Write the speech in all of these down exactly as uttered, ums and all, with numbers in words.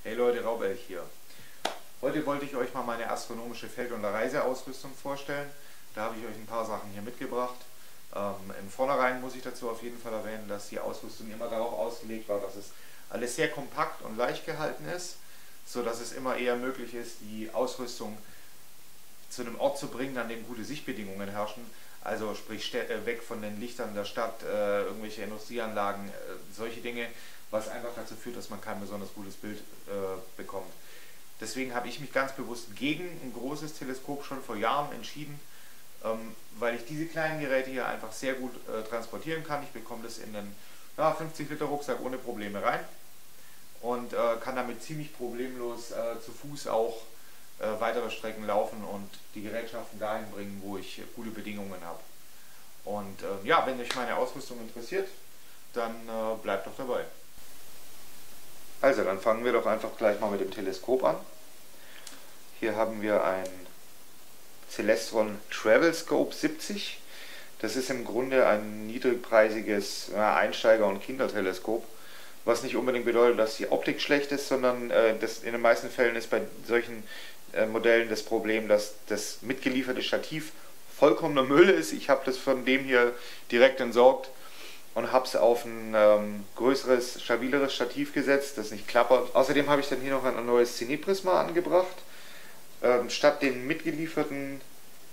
Hey Leute, Raubelch hier. Heute wollte ich euch mal meine astronomische Feld- und Reiseausrüstung vorstellen. Da habe ich euch ein paar Sachen hier mitgebracht. Ähm, Im Vornherein muss ich dazu auf jeden Fall erwähnen, dass die Ausrüstung immer darauf ausgelegt war, dass es alles sehr kompakt und leicht gehalten ist, so dass es immer eher möglich ist, die Ausrüstung zu einem Ort zu bringen, an dem gute Sichtbedingungen herrschen. Also sprich weg von den Lichtern der Stadt, äh, irgendwelche Industrieanlagen, äh, solche Dinge, was einfach dazu führt, dass man kein besonders gutes Bild äh, bekommt. Deswegen habe ich mich ganz bewusst gegen ein großes Teleskop schon vor Jahren entschieden, ähm, weil ich diese kleinen Geräte hier einfach sehr gut äh, transportieren kann. Ich bekomme das in einen ja, fünfzig Liter Rucksack ohne Probleme rein und äh, kann damit ziemlich problemlos äh, zu Fuß auch äh, weitere Strecken laufen und die Gerätschaften dahin bringen, wo ich gute Bedingungen habe. Und äh, ja, wenn euch meine Ausrüstung interessiert, dann äh, bleibt doch dabei. Also, dann fangen wir doch einfach gleich mal mit dem Teleskop an. Hier haben wir ein Celestron Travel Scope siebzig. Das ist im Grunde ein niedrigpreisiges ja, Einsteiger- und Kinderteleskop, was nicht unbedingt bedeutet, dass die Optik schlecht ist, sondern äh, das in den meisten Fällen ist bei solchen äh, Modellen das Problem, dass das mitgelieferte Stativ vollkommener Müll ist. Ich habe das von dem hier direkt entsorgt und habe es auf ein ähm, größeres, stabileres Stativ gesetzt, das nicht klappert. Außerdem habe ich dann hier noch ein neues Zenitprisma angebracht. Ähm, statt den mitgelieferten,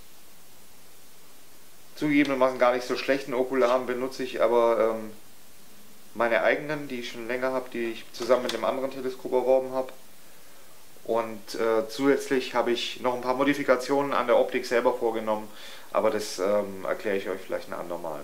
zugegebenermaßen gar nicht so schlechten Okularen benutze ich aber ähm, meine eigenen, die ich schon länger habe, die ich zusammen mit einem anderen Teleskop erworben habe. Und äh, zusätzlich habe ich noch ein paar Modifikationen an der Optik selber vorgenommen, aber das ähm, erkläre ich euch vielleicht ein andermal.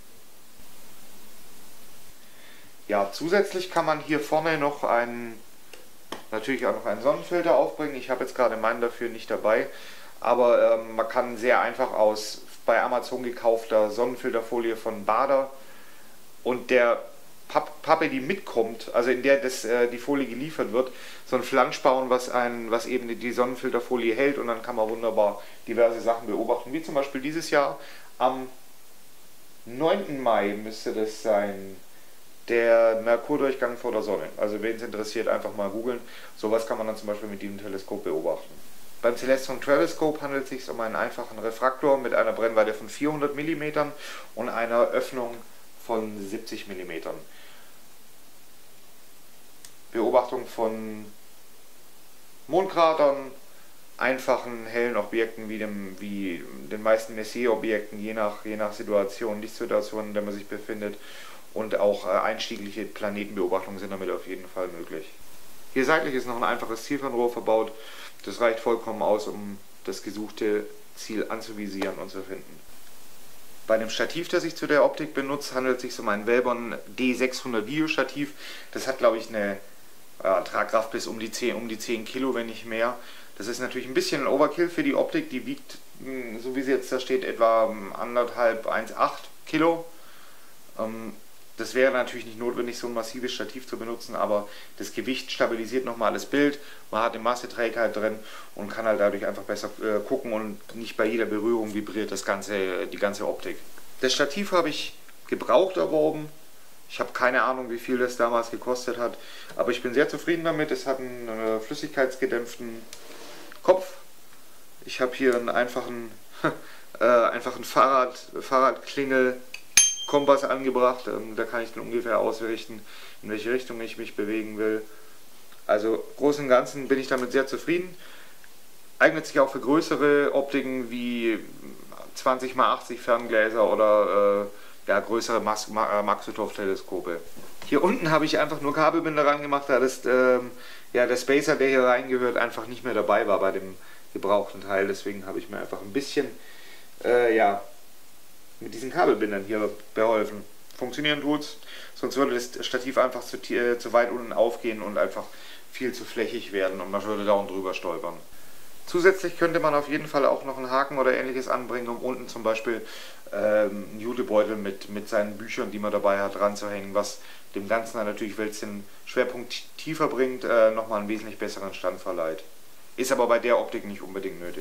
Ja, zusätzlich kann man hier vorne noch einen, natürlich auch noch einen Sonnenfilter aufbringen. Ich habe jetzt gerade meinen dafür nicht dabei, aber ähm, man kann sehr einfach aus bei Amazon gekaufter Sonnenfilterfolie von Baader und der Papp Pappe, die mitkommt, also in der das, äh, die Folie geliefert wird, so ein Flansch bauen, was, ein, was eben die Sonnenfilterfolie hält, und dann kann man wunderbar diverse Sachen beobachten, wie zum Beispiel dieses Jahr am neunten Mai müsste das sein, der Merkurdurchgang vor der Sonne. Also wen es interessiert, einfach mal googeln. Sowas kann man dann zum Beispiel mit diesem Teleskop beobachten. Beim Celestron Travel Scope handelt es sich um einen einfachen Refraktor mit einer Brennweite von vierhundert Millimetern und einer Öffnung von siebzig Millimetern. Beobachtung von Mondkratern, einfachen hellen Objekten wie, dem, wie den meisten Messier-Objekten, je nach, je nach Situation, Lichtsituation, in der man sich befindet. Und auch äh, einstiegliche Planetenbeobachtungen sind damit auf jeden Fall möglich. Hier seitlich ist noch ein einfaches Zielfernrohr verbaut. Das reicht vollkommen aus, um das gesuchte Ziel anzuvisieren und zu finden. Bei dem Stativ, das ich zu der Optik benutze, handelt es sich um ein Wellborn D sechshundert Videostativ. Das hat, glaube ich, eine äh, Tragkraft bis um die zehn, um die zehn Kilo, wenn nicht mehr. Das ist natürlich ein bisschen ein Overkill für die Optik. Die wiegt, mh, so wie sie jetzt da steht, etwa anderthalb, eins Komma acht Kilo. Ähm, Das wäre natürlich nicht notwendig, so ein massives Stativ zu benutzen, aber das Gewicht stabilisiert nochmal das Bild. Man hat eine Masseträgheit drin und kann halt dadurch einfach besser äh, gucken, und nicht bei jeder Berührung vibriert das ganze, die ganze Optik. Das Stativ habe ich gebraucht erworben. Ich habe keine Ahnung, wie viel das damals gekostet hat, aber ich bin sehr zufrieden damit. Es hat einen äh, flüssigkeitsgedämpften Kopf. Ich habe hier einen einfachen, äh, einfachen Fahrrad, Fahrradklingel Kompass angebracht, da kann ich dann ungefähr ausrichten, in welche Richtung ich mich bewegen will. Also im Großen und Ganzen bin ich damit sehr zufrieden. Eignet sich auch für größere Optiken wie zwanzig mal achtzig Ferngläser oder äh, ja, größere Maksutov-Teleskope. Hier unten habe ich einfach nur Kabelbinder ran gemacht, da das, äh, ja, der Spacer, der hier reingehört, einfach nicht mehr dabei war bei dem gebrauchten Teil. Deswegen habe ich mir einfach ein bisschen äh, ja, mit diesen Kabelbindern hier beholfen. Funktionieren tut's, sonst würde das Stativ einfach zu, äh, zu weit unten aufgehen und einfach viel zu flächig werden und man würde da und drüber stolpern. Zusätzlich könnte man auf jeden Fall auch noch einen Haken oder ähnliches anbringen, um unten zum Beispiel ähm, einen Jutebeutel mit, mit seinen Büchern, die man dabei hat, ranzuhängen, was dem Ganzen dann natürlich, weil es den Schwerpunkt tiefer bringt, äh, nochmal einen wesentlich besseren Stand verleiht. Ist aber bei der Optik nicht unbedingt nötig.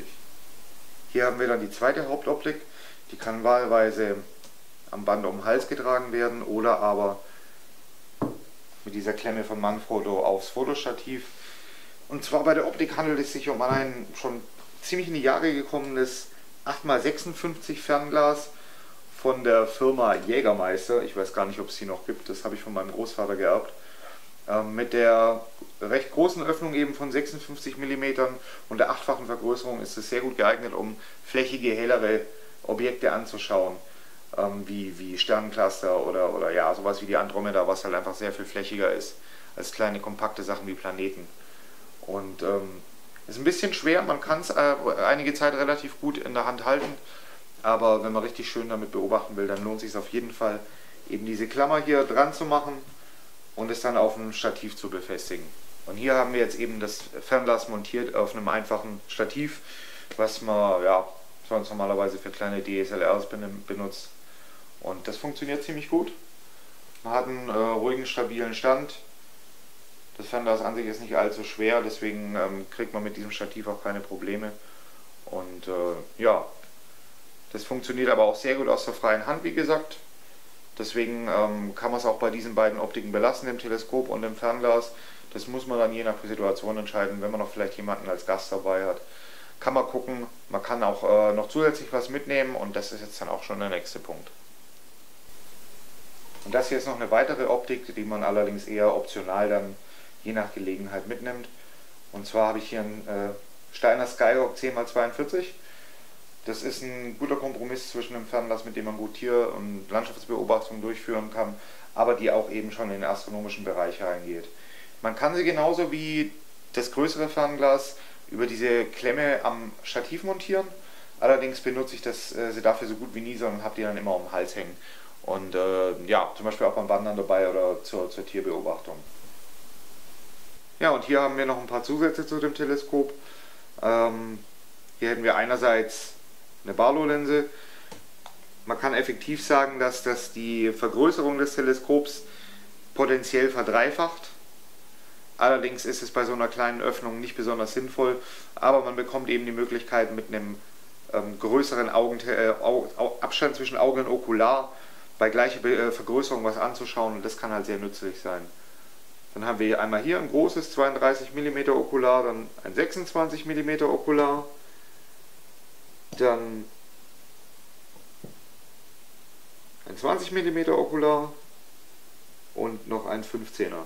Hier haben wir dann die zweite Hauptoptik. Die kann wahlweise am Band um den Hals getragen werden oder aber mit dieser Klemme von Manfrotto aufs Fotostativ. Und zwar bei der Optik handelt es sich um ein schon ziemlich in die Jahre gekommenes acht mal sechsundfünfzig Fernglas von der Firma Jägermeister. Ich weiß gar nicht, ob es die noch gibt, das habe ich von meinem Großvater geerbt. Ähm, mit der recht großen Öffnung eben von sechsundfünfzig Millimeter und der achtfachen Vergrößerung ist es sehr gut geeignet, um flächige, hellere Objekte anzuschauen. Ähm, wie, wie Sternencluster oder, oder ja, sowas wie die Andromeda, was halt einfach sehr viel flächiger ist als kleine kompakte Sachen wie Planeten. Und ähm, ist ein bisschen schwer, man kann es äh, einige Zeit relativ gut in der Hand halten, aber wenn man richtig schön damit beobachten will, dann lohnt es sich auf jeden Fall, eben diese Klammer hier dran zu machen und es dann auf ein Stativ zu befestigen. Und hier haben wir jetzt eben das Fernglas montiert auf einem einfachen Stativ, was man ja sonst normalerweise für kleine D S L Rs benutzt. Und das funktioniert ziemlich gut. Man hat einen äh, ruhigen, stabilen Stand. Das Fernglas an sich ist nicht allzu schwer, deswegen ähm, kriegt man mit diesem Stativ auch keine Probleme. Und äh, ja, das funktioniert aber auch sehr gut aus der freien Hand, wie gesagt. Deswegen ähm, kann man es auch bei diesen beiden Optiken belassen, dem Teleskop und dem Fernglas. Das muss man dann je nach Situation entscheiden, wenn man noch vielleicht jemanden als Gast dabei hat. Kann man gucken, man kann auch äh, noch zusätzlich was mitnehmen und das ist jetzt dann auch schon der nächste Punkt. Und das hier ist noch eine weitere Optik, die man allerdings eher optional dann je nach Gelegenheit mitnimmt. Und zwar habe ich hier einen äh, Steiner Skyhawk zehn mal zweiundvierzig. Das ist ein guter Kompromiss zwischen einem Fernglas, mit dem man gut Tier- und Landschaftsbeobachtungen durchführen kann, aber die auch eben schon in den astronomischen Bereich reingeht. Man kann sie genauso wie das größere Fernglas über diese Klemme am Stativ montieren. Allerdings benutze ich das, äh, sie dafür so gut wie nie, sondern habe die dann immer um den Hals hängen. Und äh, ja, zum Beispiel auch beim Wandern dabei oder zur, zur Tierbeobachtung. Ja, und hier haben wir noch ein paar Zusätze zu dem Teleskop. Ähm, hier hätten wir einerseits eine Barlow-Linse. Man kann effektiv sagen, dass das die Vergrößerung des Teleskops potenziell verdreifacht. Allerdings ist es bei so einer kleinen Öffnung nicht besonders sinnvoll, aber man bekommt eben die Möglichkeit, mit einem ähm, größeren Augen, äh, Abstand zwischen Auge und Okular bei gleicher äh, Vergrößerung was anzuschauen, und das kann halt sehr nützlich sein. Dann haben wir einmal hier ein großes zweiunddreißig Millimeter Okular, dann ein sechsundzwanzig Millimeter Okular, dann ein zwanzig Millimeter Okular und noch ein fünfzehner.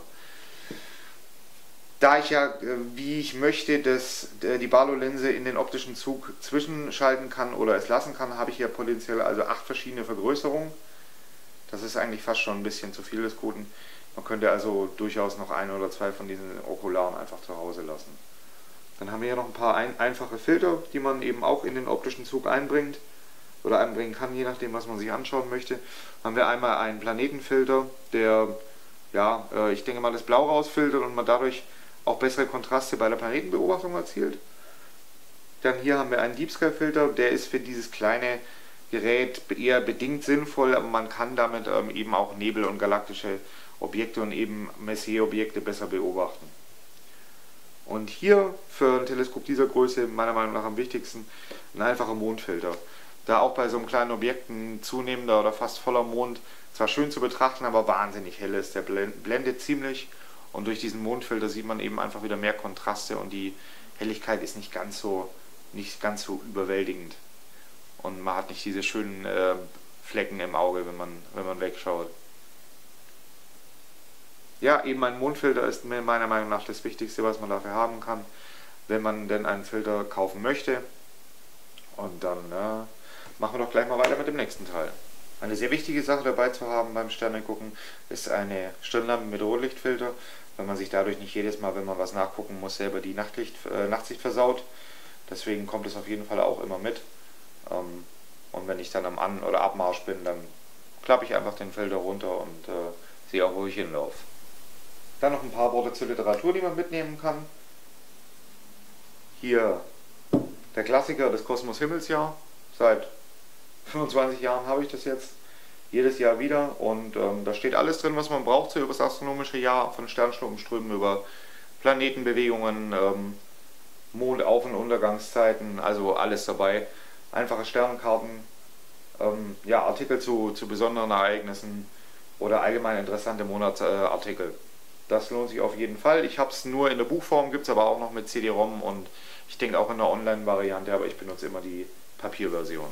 Da ich ja, wie ich möchte, dass die Barlow-Linse in den optischen Zug zwischenschalten kann oder es lassen kann, habe ich hier potenziell also acht verschiedene Vergrößerungen. Das ist eigentlich fast schon ein bisschen zu viel des Guten. Man könnte also durchaus noch ein oder zwei von diesen Okularen einfach zu Hause lassen. Dann haben wir hier noch ein paar ein, einfache Filter, die man eben auch in den optischen Zug einbringt oder einbringen kann, je nachdem, was man sich anschauen möchte. Haben wir einmal einen Planetenfilter, der, ja, ich denke mal, das Blau rausfiltert und man dadurch auch bessere Kontraste bei der Planetenbeobachtung erzielt. Dann hier haben wir einen Deep Sky Filter, der ist für dieses kleine Gerät eher bedingt sinnvoll, aber man kann damit ähm, eben auch Nebel und galaktische Objekte und eben Messier-Objekte besser beobachten. Und hier für ein Teleskop dieser Größe meiner Meinung nach am wichtigsten ein einfacher Mondfilter. Da auch bei so einem kleinen Objekt ein zunehmender oder fast voller Mond zwar schön zu betrachten, aber wahnsinnig hell ist. Der blendet ziemlich und durch diesen Mondfilter sieht man eben einfach wieder mehr Kontraste und die Helligkeit ist nicht ganz so, nicht ganz so überwältigend. Und man hat nicht diese schönen äh, Flecken im Auge, wenn man, wenn man wegschaut. Ja, eben ein Mondfilter ist mir meiner Meinung nach das Wichtigste, was man dafür haben kann, wenn man denn einen Filter kaufen möchte. Und dann äh, machen wir doch gleich mal weiter mit dem nächsten Teil. Eine sehr wichtige Sache dabei zu haben beim Sternegucken ist eine Stirnlampe mit Rotlichtfilter, weil man sich dadurch nicht jedes Mal, wenn man was nachgucken muss, selber die Nachtlicht, äh, Nachtsicht versaut. Deswegen kommt es auf jeden Fall auch immer mit. Ähm, und wenn ich dann am An- oder Abmarsch bin, dann klappe ich einfach den Filter runter und äh, sehe auch, wo ich hinlaufe. Dann noch ein paar Worte zur Literatur, die man mitnehmen kann. Hier der Klassiker, das Kosmos-Himmelsjahr. Seit fünfundzwanzig Jahren habe ich das jetzt, jedes Jahr wieder. Und ähm, da steht alles drin, was man braucht so über das astronomische Jahr, von Sternschnuppenströmen über Planetenbewegungen, ähm, Mondauf- und Untergangszeiten, also alles dabei. Einfache Sternkarten, ähm, ja, Artikel zu, zu besonderen Ereignissen oder allgemein interessante Monatsartikel. Das lohnt sich auf jeden Fall. Ich habe es nur in der Buchform, gibt es aber auch noch mit C D-ROM und ich denke auch in der Online-Variante, aber ich benutze immer die Papierversion.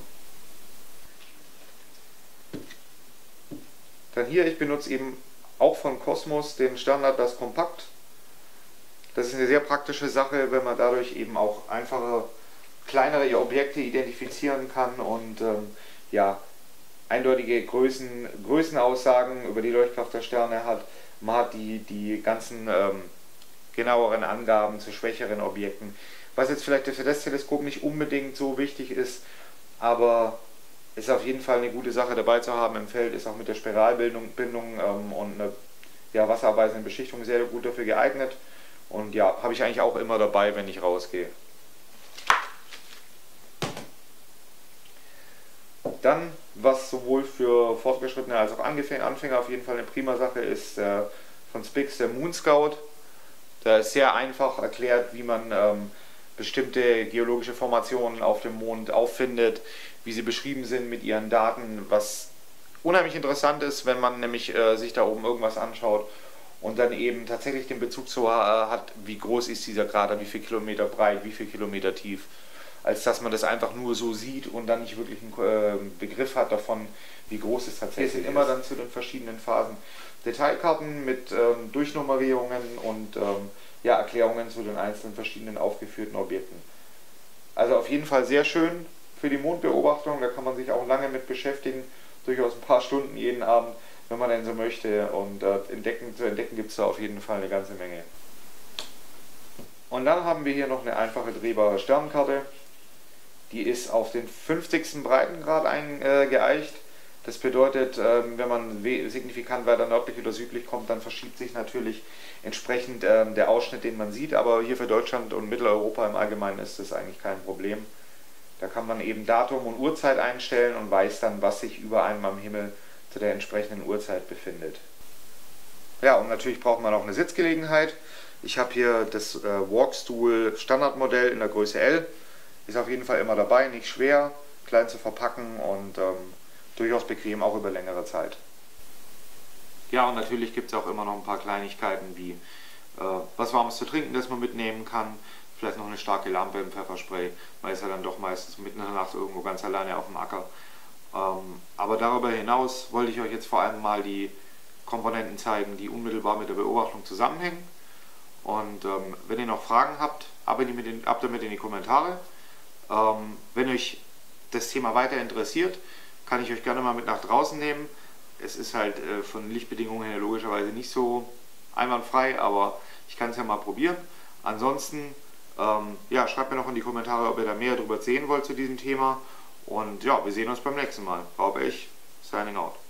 Dann hier, ich benutze eben auch von Cosmos den Standard Das Kompakt. Das ist eine sehr praktische Sache, wenn man dadurch eben auch einfache, kleinere Objekte identifizieren kann und ähm, ja, eindeutige Größen, Größenaussagen über die Leuchtkraft der Sterne hat. Man hat die, die ganzen ähm, genaueren Angaben zu schwächeren Objekten, was jetzt vielleicht für das Teleskop nicht unbedingt so wichtig ist, aber ist auf jeden Fall eine gute Sache dabei zu haben im Feld, ist auch mit der Spiralbindung Bindung, ähm, und eine ja, wasserabweisende Beschichtung sehr gut dafür geeignet und ja, habe ich eigentlich auch immer dabei, wenn ich rausgehe. Dann, was sowohl für Fortgeschrittene als auch Anfänger auf jeden Fall eine prima Sache ist, äh, von Spix der Moon Scout. Da ist sehr einfach erklärt, wie man ähm, bestimmte geologische Formationen auf dem Mond auffindet, wie sie beschrieben sind mit ihren Daten, was unheimlich interessant ist, wenn man nämlich äh, sich da oben irgendwas anschaut und dann eben tatsächlich den Bezug zu äh, hat, wie groß ist dieser Krater, wie viel Kilometer breit, wie viel Kilometer tief, als dass man das einfach nur so sieht und dann nicht wirklich einen äh, Begriff hat davon, wie groß es tatsächlich ist. Es sind immer dann zu den verschiedenen Phasen Detailkarten mit ähm, Durchnummerierungen und ähm, ja, Erklärungen zu den einzelnen verschiedenen aufgeführten Objekten. Also auf jeden Fall sehr schön für die Mondbeobachtung, da kann man sich auch lange mit beschäftigen, durchaus ein paar Stunden jeden Abend, wenn man denn so möchte, und äh, entdecken, zu entdecken gibt es da auf jeden Fall eine ganze Menge. Und dann haben wir hier noch eine einfache drehbare Sternenkarte. Die ist auf den fünfzigsten Breitengrad eingeeicht. Das bedeutet, wenn man signifikant weiter nördlich oder südlich kommt, dann verschiebt sich natürlich entsprechend der Ausschnitt, den man sieht. Aber hier für Deutschland und Mitteleuropa im Allgemeinen ist das eigentlich kein Problem. Da kann man eben Datum und Uhrzeit einstellen und weiß dann, was sich über einem am Himmel zu der entsprechenden Uhrzeit befindet. Ja, und natürlich braucht man auch eine Sitzgelegenheit. Ich habe hier das äh, Walkstool Standardmodell in der Größe L. Ist auf jeden Fall immer dabei, nicht schwer, klein zu verpacken und ähm, durchaus bequem, auch über längere Zeit. Ja, und natürlich gibt es auch immer noch ein paar Kleinigkeiten wie äh, was Warmes zu trinken, das man mitnehmen kann. Vielleicht noch eine starke Lampe im Pfefferspray. Man ist ja dann doch meistens mitten in der Nacht irgendwo ganz alleine auf dem Acker. Ähm, aber darüber hinaus wollte ich euch jetzt vor allem mal die Komponenten zeigen, die unmittelbar mit der Beobachtung zusammenhängen. Und ähm, wenn ihr noch Fragen habt, ab damit in die Kommentare. Ähm, wenn euch das Thema weiter interessiert, kann ich euch gerne mal mit nach draußen nehmen. Es ist halt äh, von Lichtbedingungen her logischerweise nicht so einwandfrei, aber ich kann es ja mal probieren. Ansonsten ähm, ja, schreibt mir noch in die Kommentare, ob ihr da mehr darüber sehen wollt zu diesem Thema. Und ja, wir sehen uns beim nächsten Mal. Raub ich, signing out.